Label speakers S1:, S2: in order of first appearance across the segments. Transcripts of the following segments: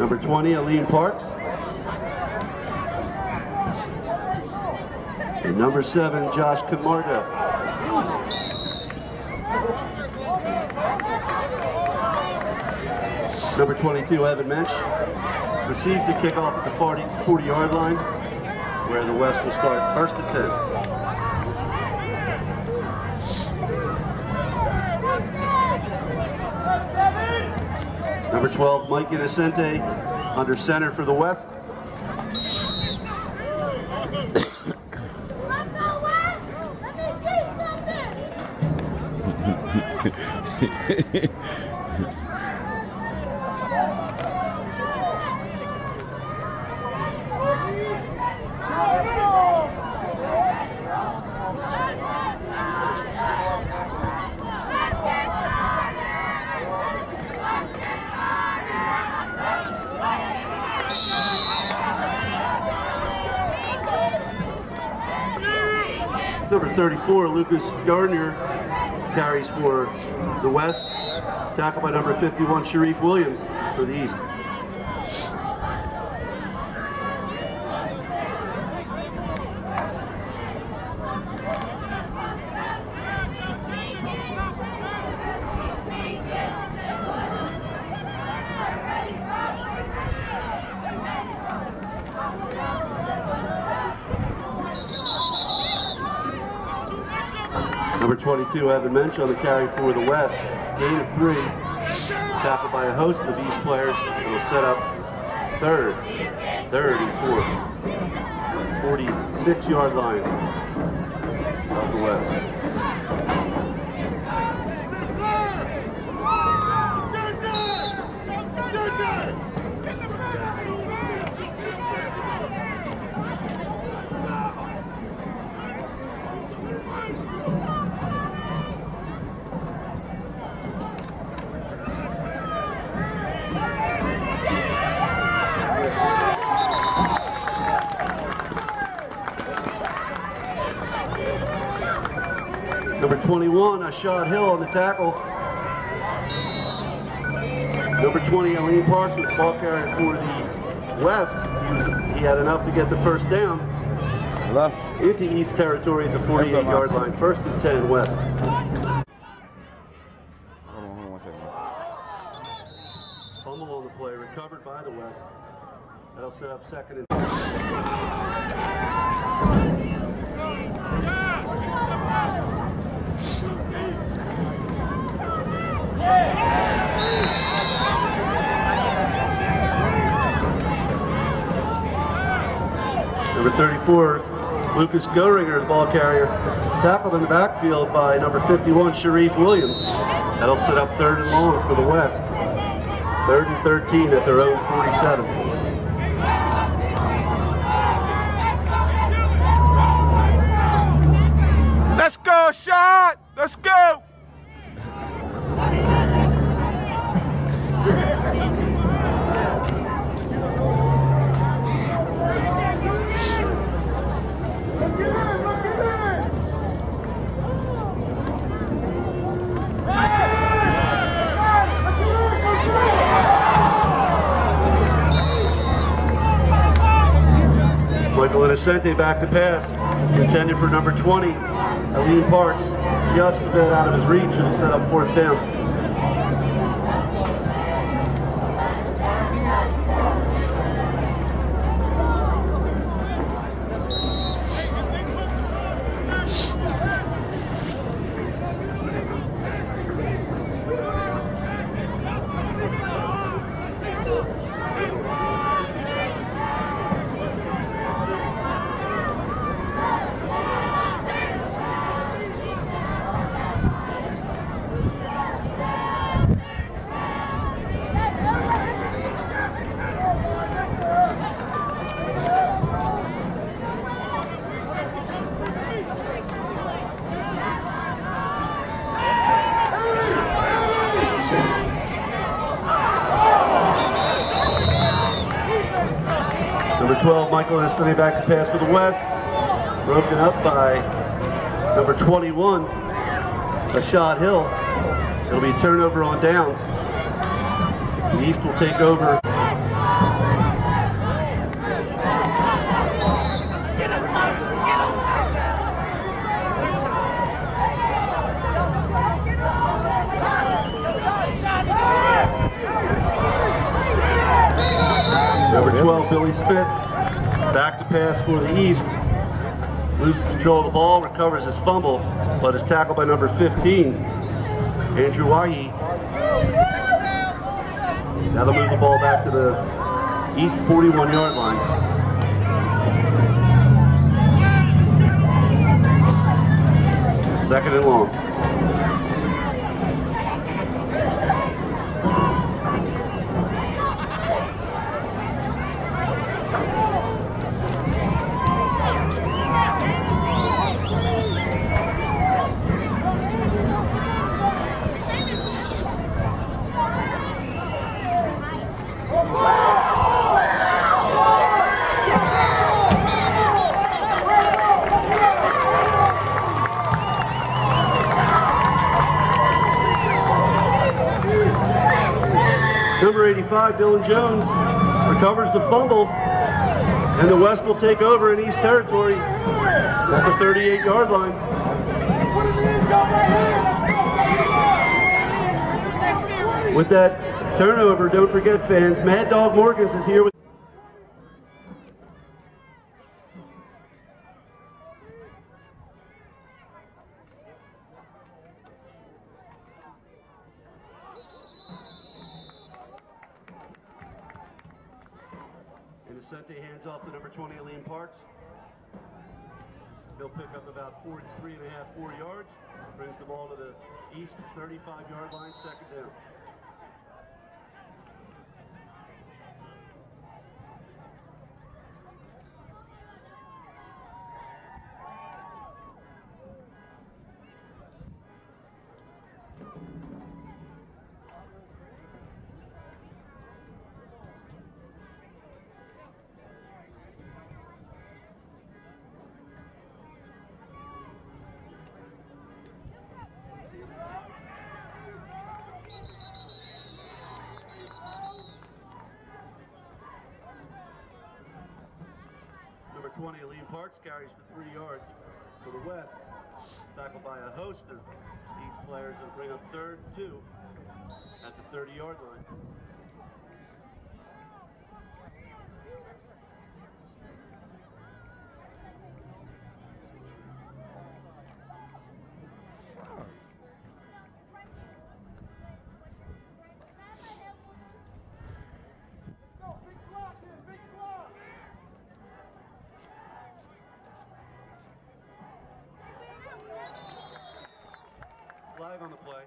S1: Number 20, Aline Parks. And number 7, Josh Camargo. Number 22, Evan Mensch, receives the kickoff at the 40-yard line, where the West will start first and 10. Number 12, Mike Innocente, under center for the West.
S2: Let's go, West! Let me see something!
S1: Number 34, Lucas Gardner, carries for the West. Tackled by number 51, Sharif Williams for the East. Number 22, Evan Mensch on the carry for the West. Gain of 3. Tackled by a host of East players. It'll set up third and 4. 46-yard line of the West. Number 21, Ashad Hill on the tackle. Number 20, Aline Parks was ball carrier for the West. He had enough to get the first down.
S3: Hello?
S1: Into East territory at the 48-yard line. First and 10, West.
S3: Hold on 1 second.
S1: Fumble on the play, recovered by the West. That'll set up second and Number 34, Lucas Goeringer, the ball carrier, tackled in the backfield by number 51, Sharif Williams. That'll set up third and long for the West. Third and 13 at their own 47.
S3: Let's go, shot! Let's go!
S1: Michael Innocente back to pass, intended for number 20, Aline Parks, just a bit out of his reach, and set up fourth down. Number 12, Michael Innocente back to pass for the West. Broken up by number 21, Ashad Hill. It'll be a turnover on downs. The East will take over Billy Smith back to pass for the East. Loses control of the ball, recovers his fumble, but is tackled by number 15, Andrew Wahi. That'll move the ball back to the East 41-yard line. Second and long. Number 85, Dylan Jones, recovers the fumble, and the West will take over in East territory at the 38-yard line. With that turnover, don't forget, fans, Mad Dog Morgans is here with Innocente hands off to number 20, Aleem Parks. He'll pick up about 4 yards. Brings the ball to the East 35-yard line, second down. Number 20, Aleem Parks, carries for 3 yards to the West. Tackled by a host of East players and bring up 3rd and 2 at the 30-yard line. Flag on the play.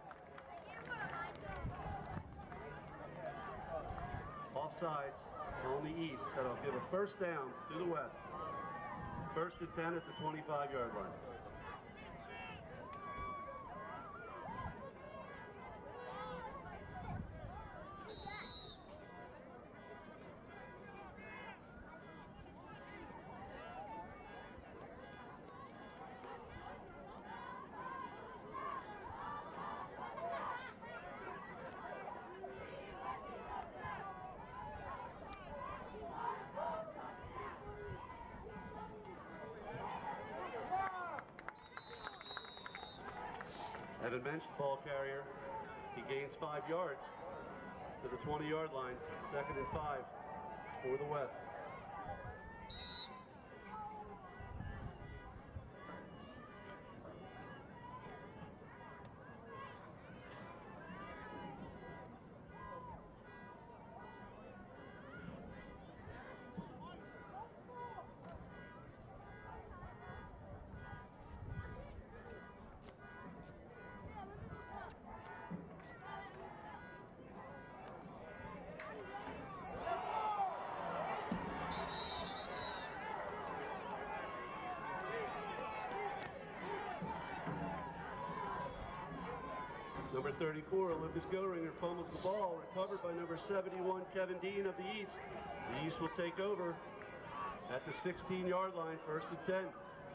S1: Offsides on the East. That'll give a first down to the West. 1st and 10 at the 25-yard line. Evan Mensch, ball carrier. He gains 5 yards to the 20-yard line. 2nd and 5 for the West. Number 34, Olympus Goeringer fumbles the ball, recovered by number 71, Kevin Dean of the East. The East will take over at the 16-yard line, 1st and 10.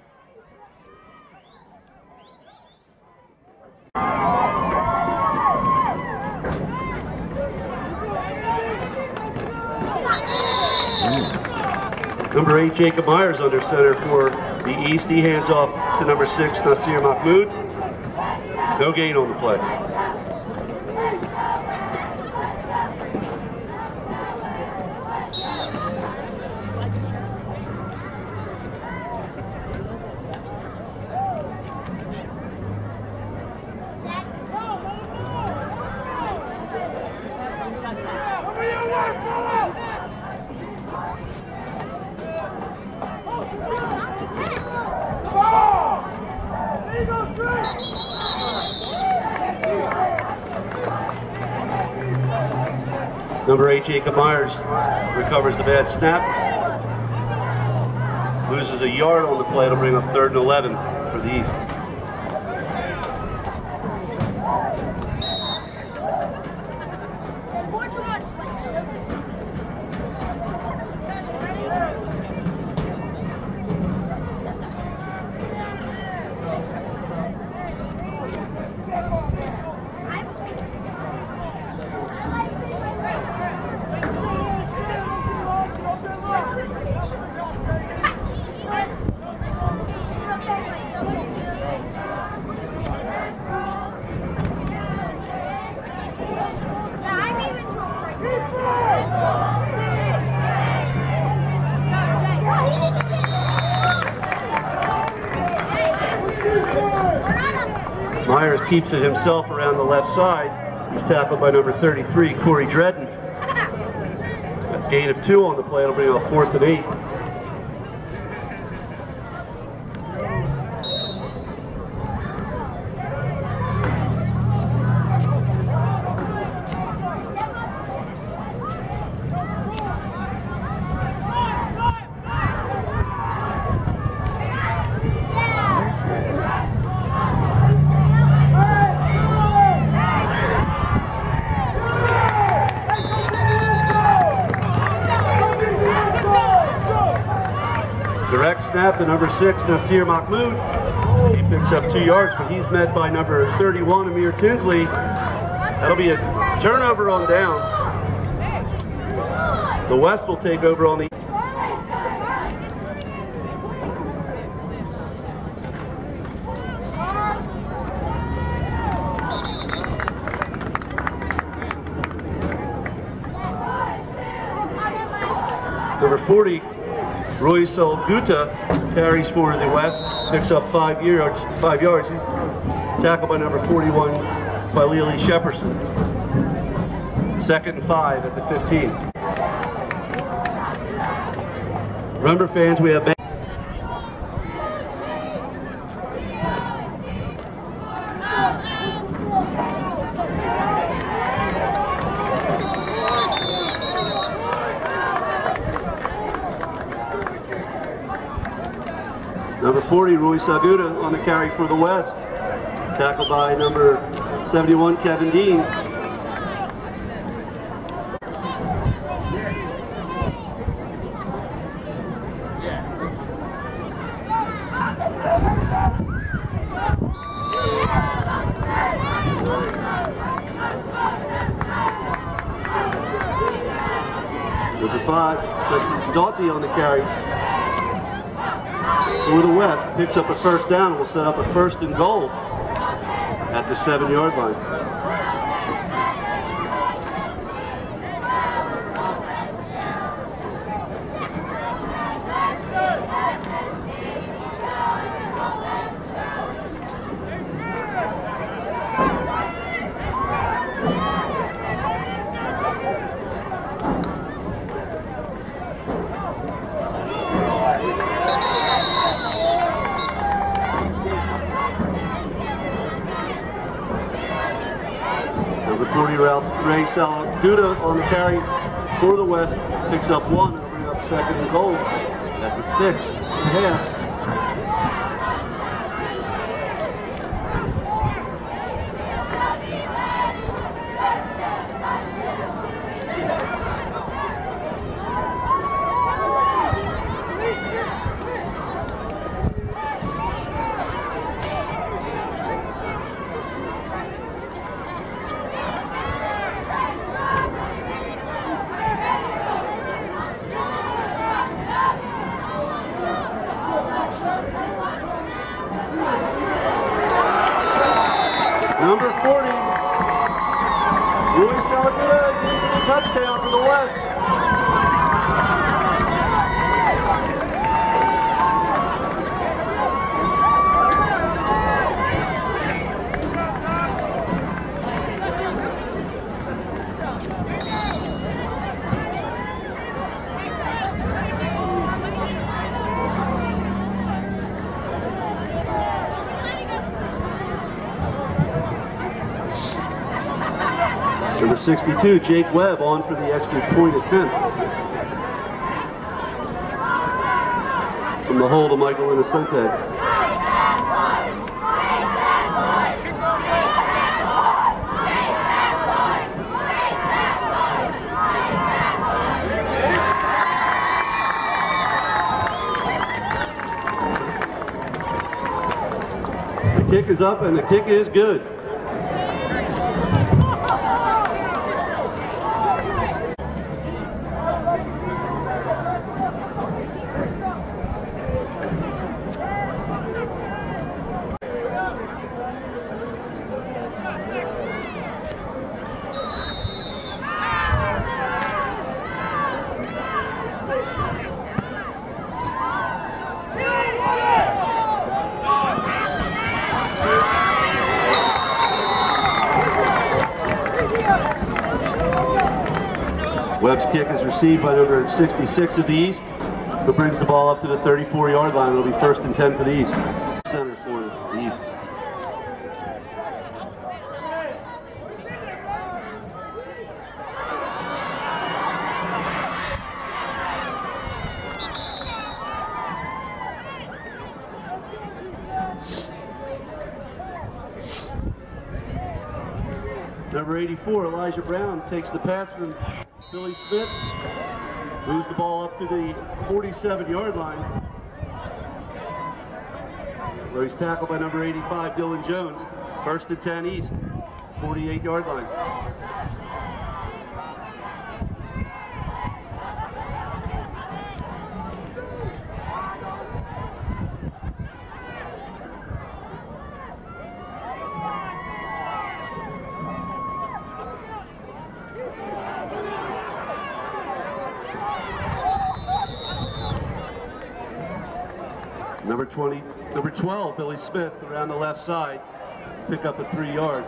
S1: Number 8, Jacob Myers under center for the East. He hands off to number 6, Nasir Mahmoud. No gain on the play. Number 8, Jacob Myers, recovers the bad snap. Loses a yard on the play. It'll bring up 3rd and 11 for the East. Myers keeps it himself around the left side. He's tackled by number 33, Corey Dredden. A gain of 2 on the play. It'll bring up 4th and 8. Direct snap to number 6, Nasir Mahmoud. He picks up 2 yards, but he's met by number 31, Amir Tinsley. That'll be a turnover on down. The West will take over on the number 40. Roysel Guta carries for the West, picks up 5 yards. He's tackled by number 41, Filili Shepperson. 2nd and 5 at the 15. Remember, fans, we have number 40, Rui Saguda on the carry for the West. Tackled by number 71, Kevin Dean. Number 5, Justin Doughty on the carry for the West. Picks up a 1st down. Will set up a 1st and goal at the 7-yard line. Number 40, Ray Salaguda on the carry for the West. Picks up 1 and bring up 2nd and goal at the 6.5. Number 40, Luis Salaguda is in for the touchdown for the West. Number 6, 62, Jake Webb on for the extra point attempt. From the hole to Michael Innocente. The kick is up and the kick is good. Webb's kick is received by number 66 of the East, who brings the ball up to the 34-yard line. It'll be 1st and 10 for the East. Center for the East. Number 84, Elijah Brown, takes the pass from Billy Smith, moves the ball up to the 47-yard line, where he's tackled by number 85, Dylan Jones. 1st and 10 East, 48-yard line. Number 12, Billy Smith, around the left side, pick up at 3 yards.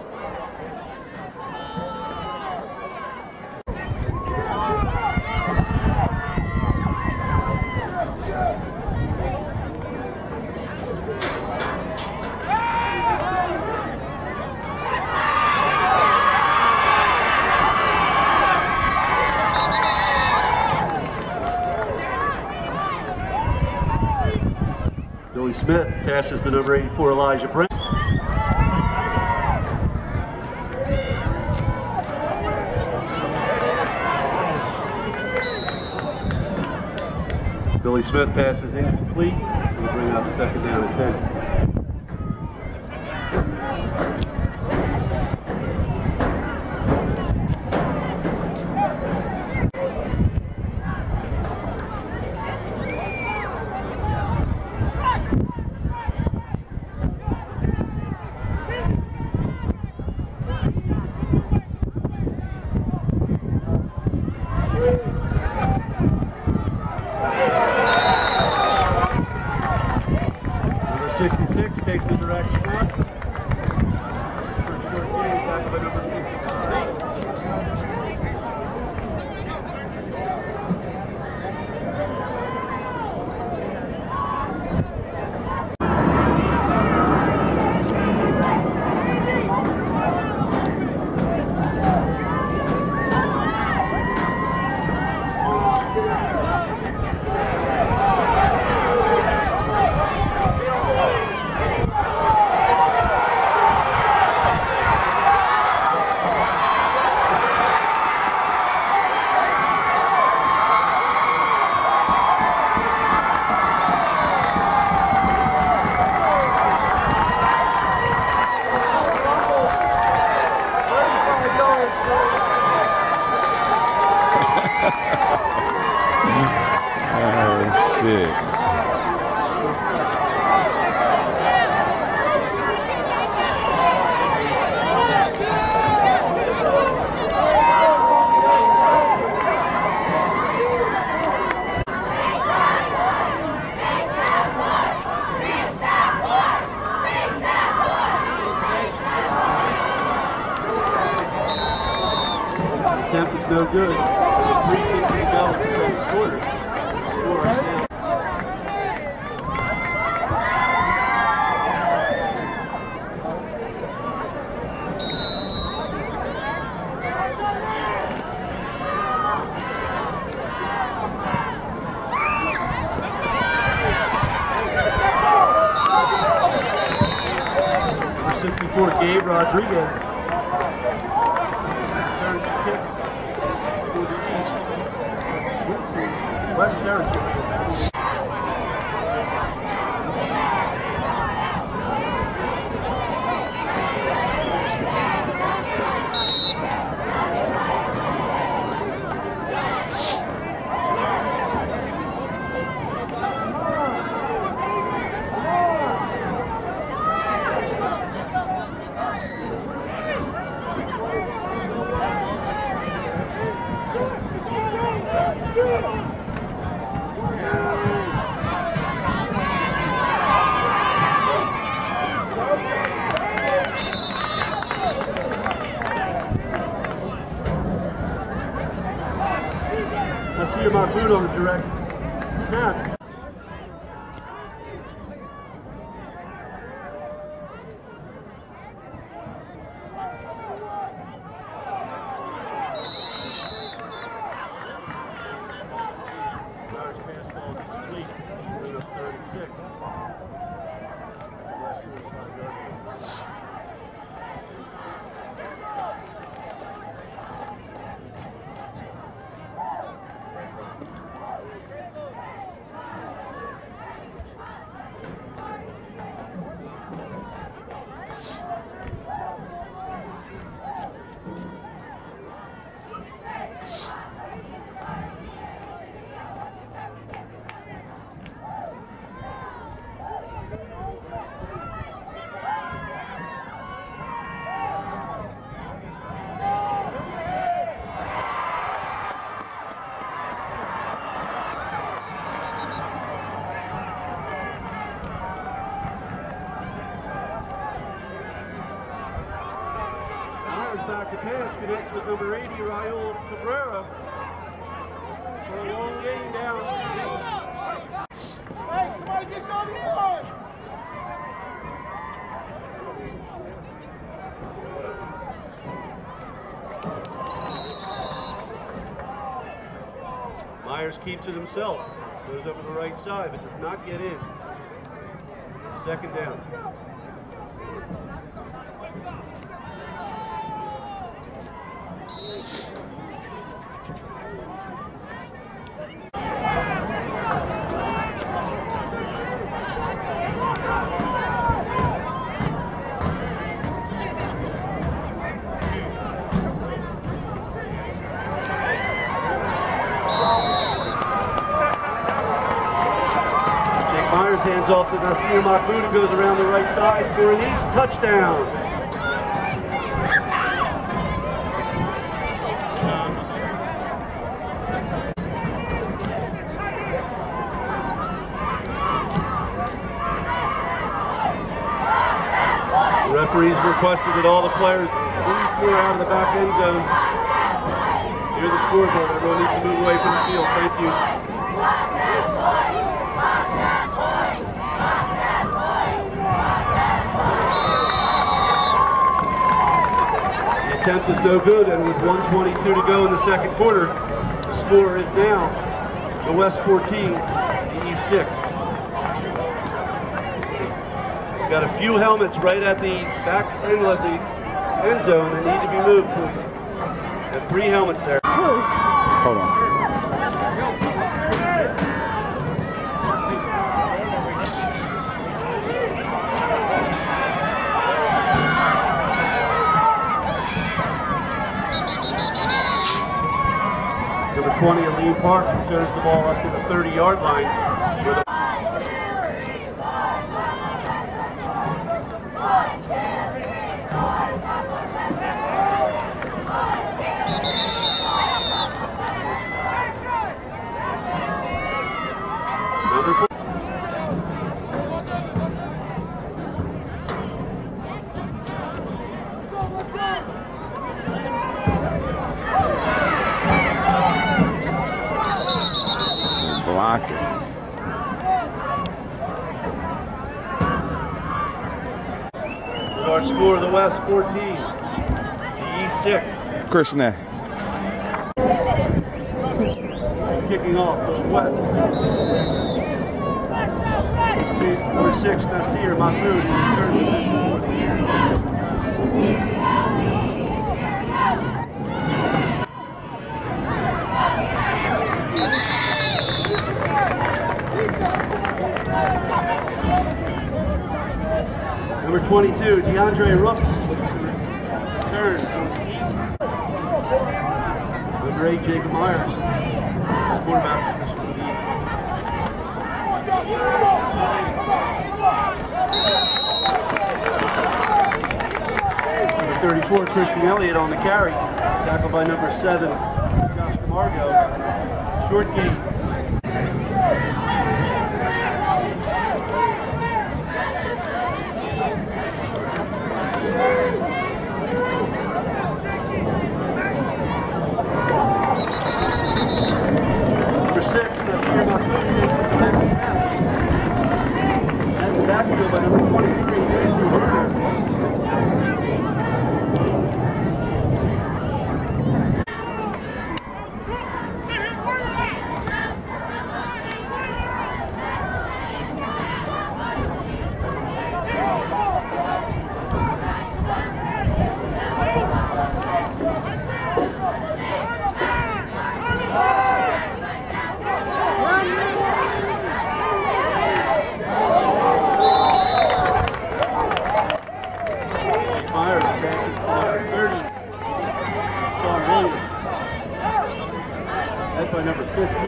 S1: Billy Smith passes to number 84, Elijah Brown. Billy Smith passes incomplete. We'll bring out 2nd down and 10. Number 66 takes the direction up. First short game, tackled by number
S3: Shit.
S1: Attempt is no good. 3:50 to go in the 2nd quarter. Score right now. court, Gabe Rodriguez. Turns the kick to the east. West territory. Nasir Mahmoud on the direct snap. Irish pass ball complete. Bring up 36. West 45 yard line. Back to pass, connects with number 80, Raul Cabrera. For a long game down.
S2: Hey, somebody get on the board!
S1: Myers keeps it himself. Goes over the right side, but does not get in. Second down. Myers hands off to Nasir Mahmoud, who goes around the right side for an east touchdown. The referees requested that all the players please clear out of the back end zone. Near the scoreboard, everyone needs to move away from the field. Thank you. Attempt is no good, and with 1:22 to go in the second quarter, the score is now the West 14, the East 6. We've got a few helmets right at the back end of the end zone that need to be moved, please. There are 3 helmets there.
S3: Hold on.
S1: Number 20, Aline Parks, returns the ball up to the 30-yard line. Number 4.
S3: Blocker.
S1: With our score, the West 14, the East 6.
S3: Krishna.
S1: Kicking off for the West. Number 6, Nasir Mahmoud in return position. Number 22, DeAndre Rooks. Turn from the east. Number 8, Jacob Myers. Quarterback position for the east. Number 34, Christian Elliott on the carry. Tackled by number 7, Josh Camargo. Short game. Number 6, the Peter Martinez, next snap. And the backfield by number 23, Andrew Werner. Myers passes to number 30, Sean Williams. Led by number 15.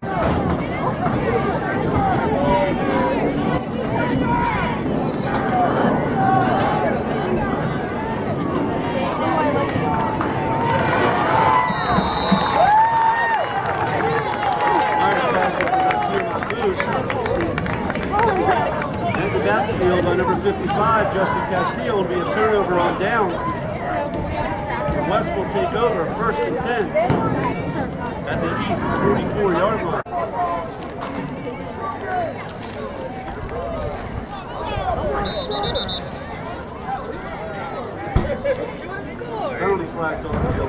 S1: Backfield by number 55, Justin Castillo, will be a turnover on down. West will take over, 1st and 10 at the East 44-yard line. Penalty flags on the field.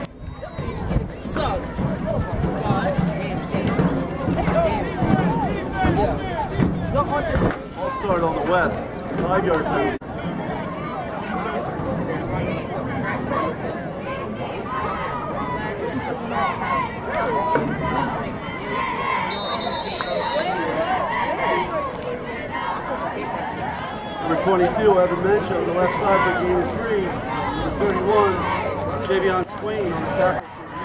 S1: All start on the West, 5-yard penalty. Number 22, Evan Mencha on the left side for gain of 3. Number 31, Javion Swain on the tackle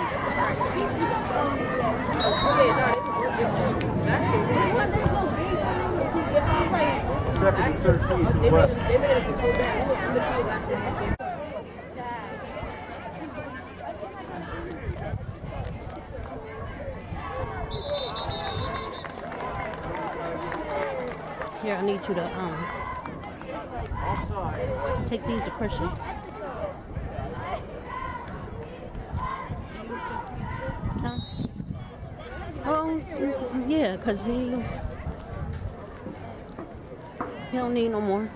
S1: for the East. 2nd and 13 to the West.
S4: Here, I need you to take these to Christian. Huh? Oh, yeah, because he don't need no more.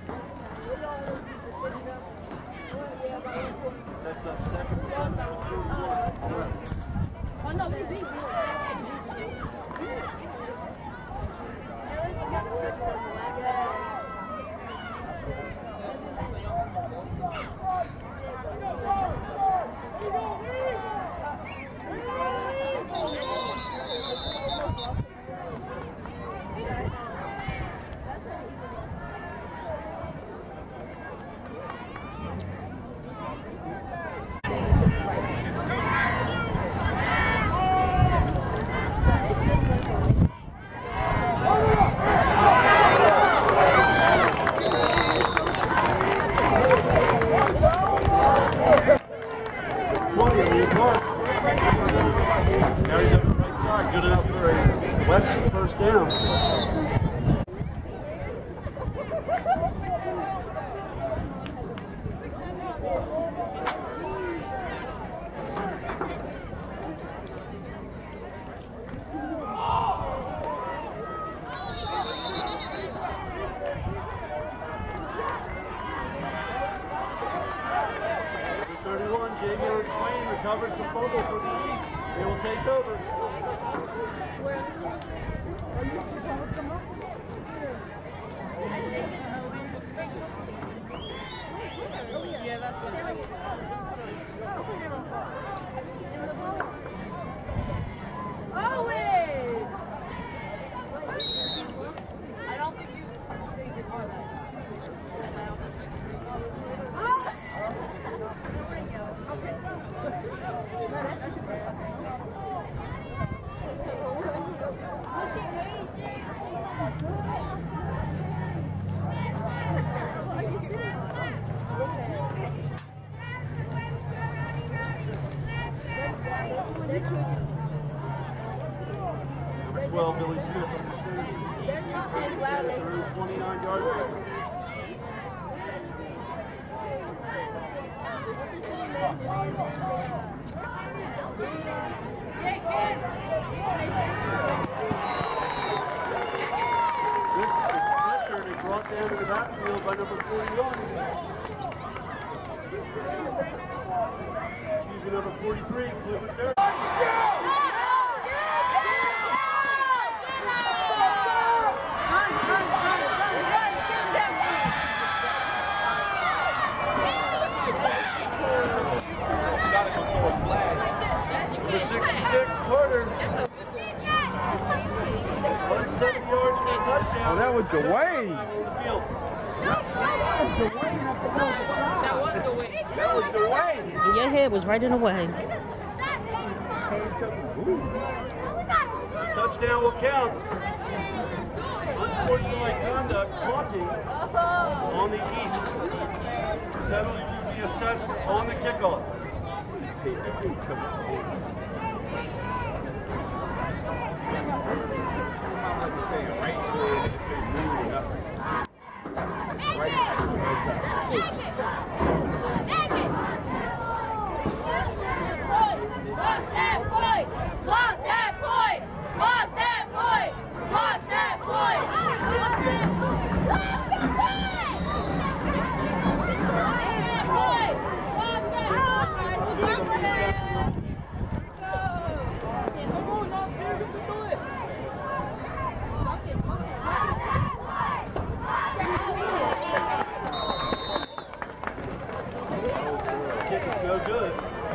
S4: Carries up the right side, good enough for a West 1st down. Javion Swain recovers the fumble for the East. They will take over.
S5: Yeah, that's it. Owen! I don't think you are that. I'll take some. That's embarrassing. Are you serious?
S1: Number 12, Billy Smith.
S5: They're not as loud as
S1: 29-yard line. Pressure and brought down to the backfield by number 41. Excuse me, number 43, Clifford Fair. Number 66, Carter. 170 yards for a touchdown.
S3: Oh, that was Dwayne. That was Dwayne.
S6: And your head was right in the way.
S1: Touchdown will count. Unsportsmanlike conduct, taunting on the east. Penalty will be assessed on the kickoff. Go good.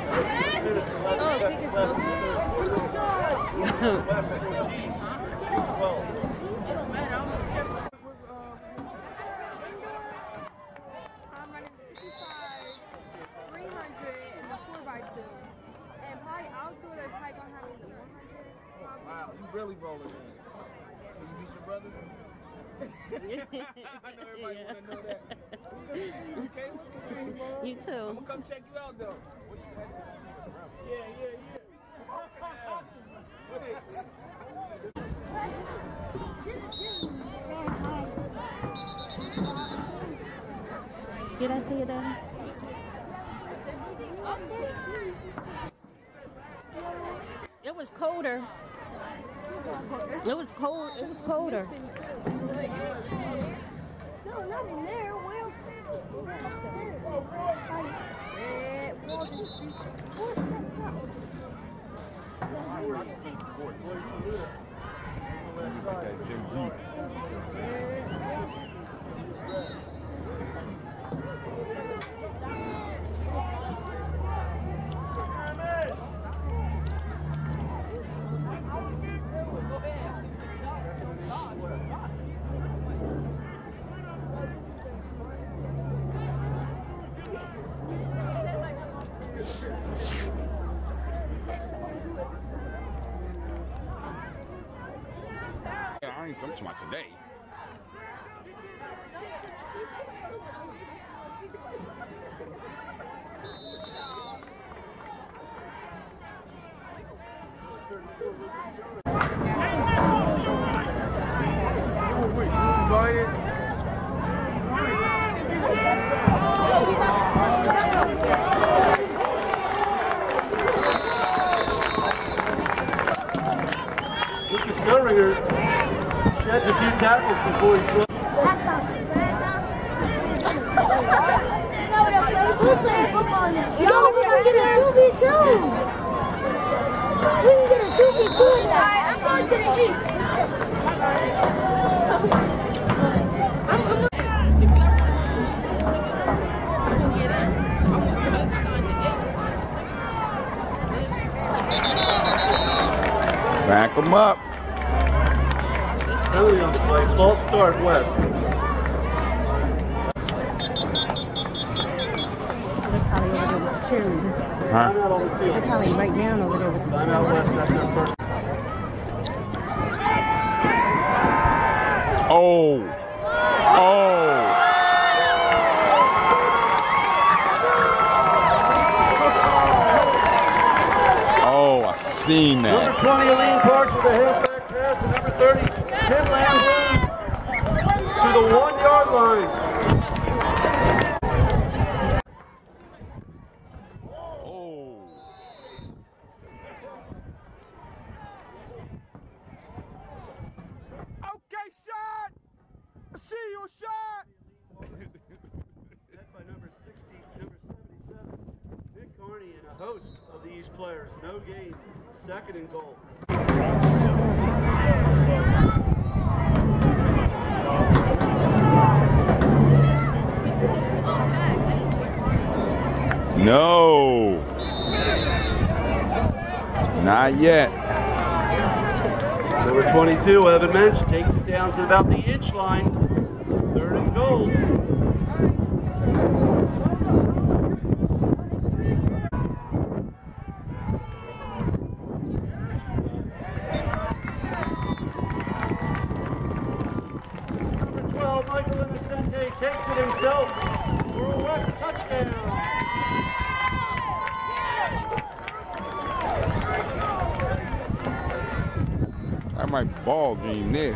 S5: I'm running the 55, 300, and the 4x2. And probably outdoor, they're probably gonna have me the 100.
S2: Wow, you really rolling in. Can you beat your brother? I know everybody want to know that. Good to see you, Kayla. Good to see you, Mom.
S6: You too.
S2: I'm going to come check you out, though. Yeah.
S6: Did I tell you that? It was colder. It was cold. It was colder.
S5: No, not in there. Well,
S3: I ain't talking about today.
S1: Lucas Gilringer sheds a few tackles before he throws.
S7: Who's playing football now? Yo, we can get a 2v2. We can get a 2v2 in that. I'm going to the east.
S3: Back them up.
S1: Penalty on the play. False start West.
S6: They're probably over there with the cheerleaders.
S3: Huh?
S1: Timeout on the field.
S6: They're probably right down over there with the
S1: Timeout West. That's their first.
S3: Oh. Oh. Oh, I seen that.
S1: Number 20, Aline Parks with a halfback pass. And number 30, Tim Lamb to the 1-yard line.
S3: Oh. Okay, shot. I see you, shot.
S1: Led by number 60, number 77, Nick Carney, and a host of these players. No gain. Second and goal.
S3: No. Not yet.
S1: Number 22, Evan Mensch, takes it down to about the inch line. Third and goal. Number 12, Michael Innocente takes it himself for a West touchdown.
S3: That might be ball game there.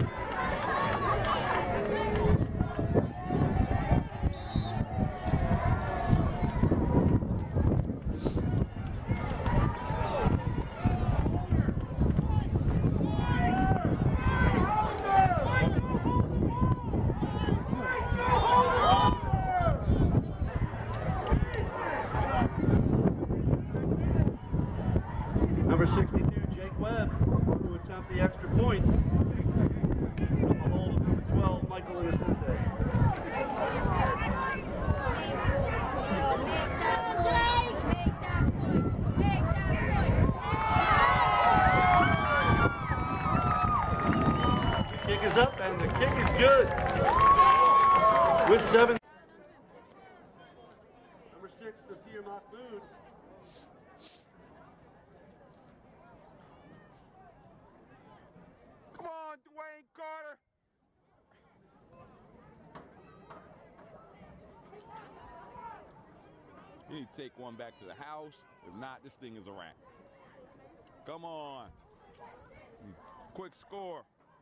S1: Number 62, Jake Webb, to attempt the extra point. From the hold of number 12, Michael Innocente. The kick is up and the kick is good. With 7. Number 6, Nasir Mahmoud.
S3: Come on, Dwayne Carter. You need to take one back to the house. If not, this thing is a wrap. Come on. Quick score.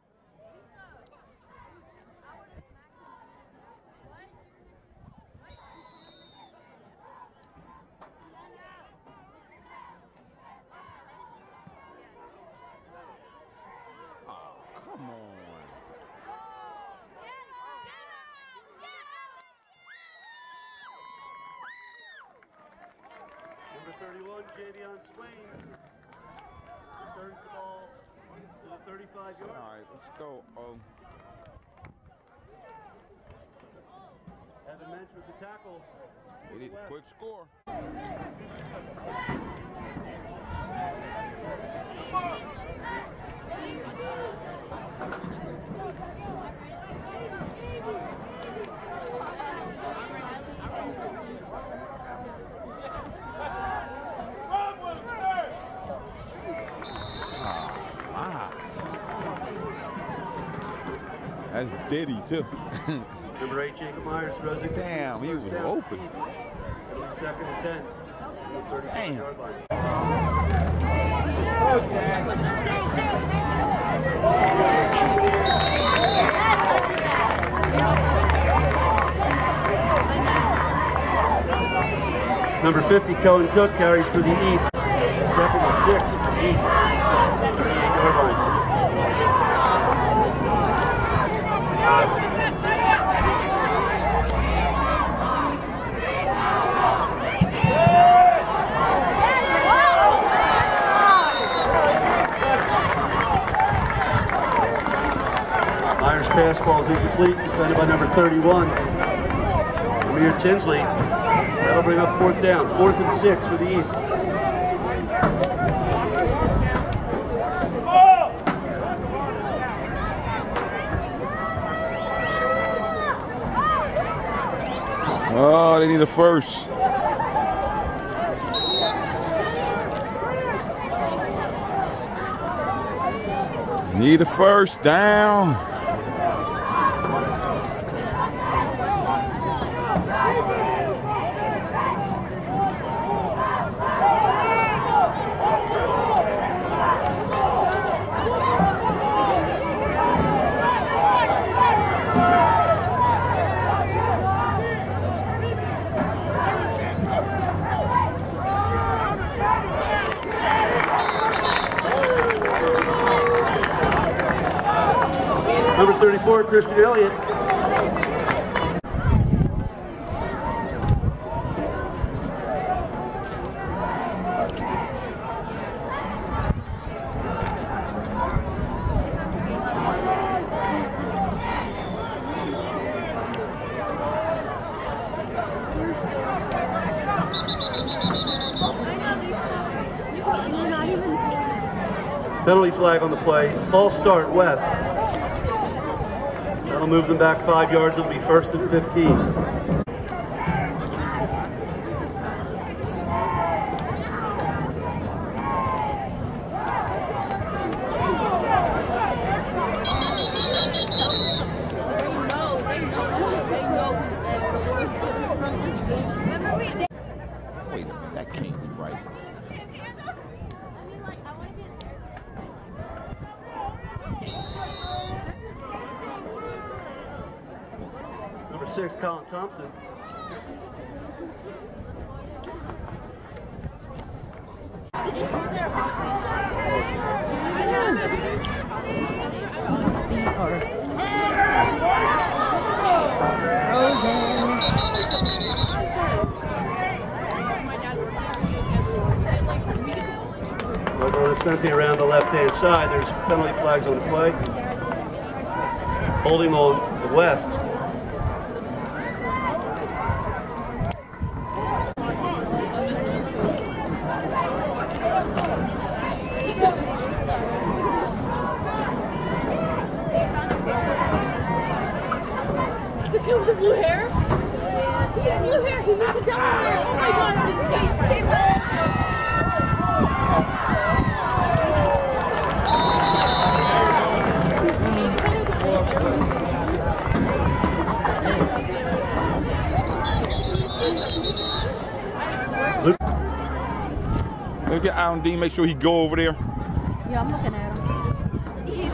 S3: Oh, come on.
S1: Number 31, Javion Swain. Returns the ball to the 35-yard.
S3: All right, let's go.
S1: Evan Mensch with the tackle.
S3: They need a quick score. That's Diddy, too.
S1: Number 8, Jacob Myers throws it.
S3: Damn, he was open.
S1: Second and 10.
S3: Damn.
S1: Number 50, Cohen Cook carries for the East. Second and 6 for the East. 38-yard line. Myers' pass ball is incomplete, defended by number 31, Amir Tinsley. That'll bring up fourth down. 4th and 6 for the East.
S3: they need a first. Need a first down.
S1: Number 34, Christian Elliott. Penalty flag on the play. False start, West. That'll move them back 5 yards. It'll be 1st and 15.
S3: Wait a minute, that can't be right.
S1: Number 6, Colin Thompson. We're going to send it around the left-hand side. There's penalty flags on the play. Holding on the West.
S7: The kid with the blue hair? He has blue hair. He moved to Delaware. Oh my God.
S3: Look at Alan Dean, make sure he go over there.
S6: Yeah, I'm looking at him.
S7: He's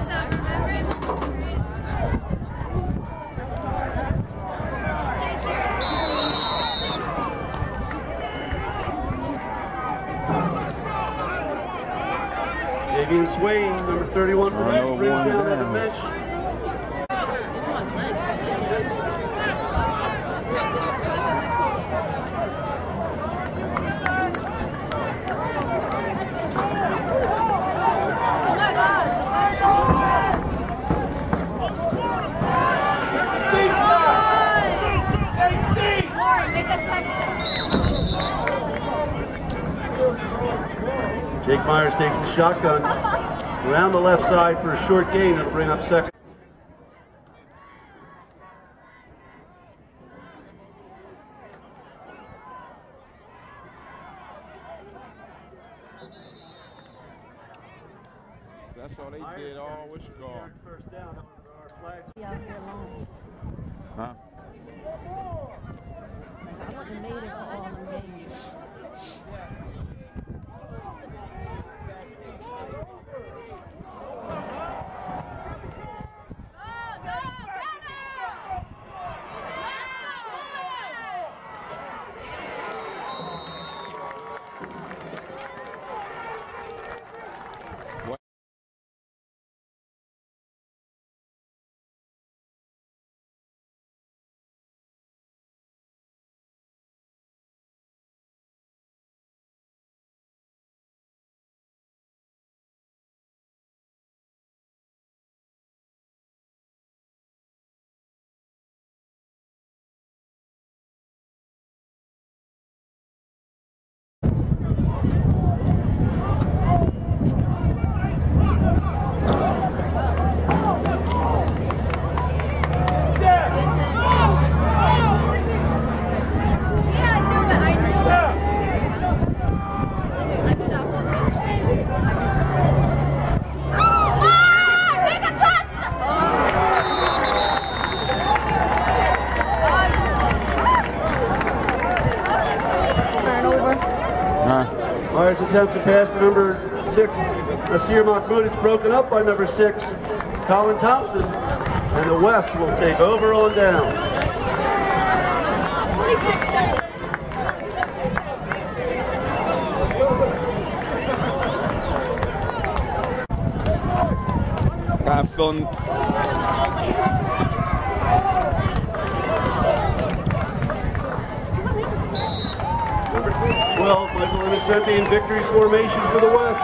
S1: Davian Swain, number 31 for West, brings
S3: one
S1: down that
S3: down.
S1: dimension. Jake Myers takes the shotgun around the left side for a short gain. It'll bring up second.
S3: That's all they did all with score.
S1: First down, our flags.
S6: Be out here alone.
S3: Huh?
S6: I wouldn't have made it for all them games.
S1: attempts to pass to number 6, Nasir Mahmoud. It's broken up by number 6, Colin Thompson. And the West will take over on down.
S7: 26-7.
S3: Got a feeling.
S1: Number 12, Michael Innocenti in victory formation for the West.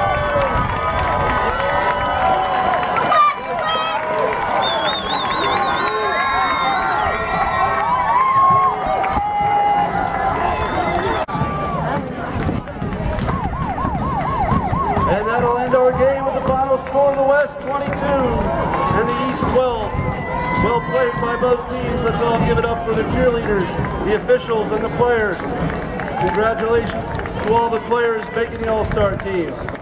S1: And that'll end our game with the final score: the West 22 and the East 12. Well played by both teams. Let's all give it up for the cheerleaders, the officials, and the players. Congratulations to all the players making the All-Star teams.